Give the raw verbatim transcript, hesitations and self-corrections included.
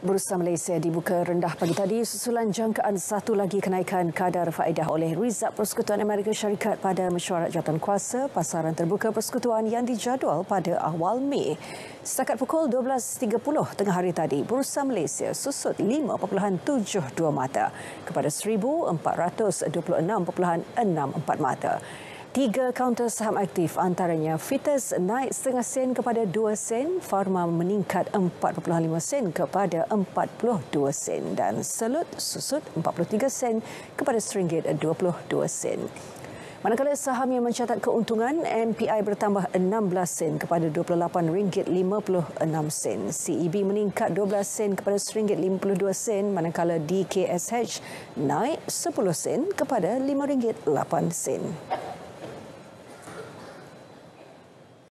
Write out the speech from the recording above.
Bursa Malaysia dibuka rendah pagi tadi susulan jangkaan satu lagi kenaikan kadar faedah oleh Rizab Persekutuan Amerika Syarikat pada mesyuarat jawatankuasa pasaran terbuka persekutuan yang dijadual pada awal Mei. Setakat pukul dua belas tiga puluh tengah hari tadi, Bursa Malaysia susut lima perpuluhan tujuh dua mata kepada seribu empat ratus dua puluh enam perpuluhan enam empat mata. Tiga kaunter saham aktif antaranya Fites naik setengah sen kepada dua sen, Pharma meningkat empat perpuluhan lima sen kepada empat puluh dua sen dan Selut susut empat puluh tiga sen kepada seringgit dua puluh dua sen. Manakala saham yang mencatat keuntungan, M P I bertambah enam belas sen kepada dua puluh lapan ringgit lima puluh enam sen. C E B meningkat dua belas sen kepada seringgit lima puluh dua sen, manakala D K S H naik sepuluh sen kepada lima ringgit lapan sen.